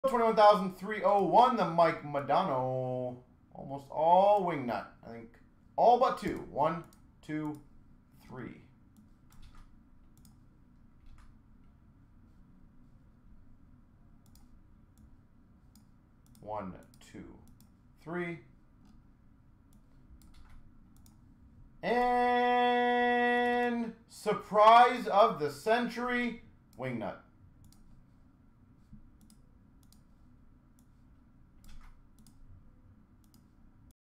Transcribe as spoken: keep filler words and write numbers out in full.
twenty-one thousand three hundred one, the Mike Modano. Almost all wingnut. I think all but two. One, two, three. One, two, three. And surprise of the century, wingnut.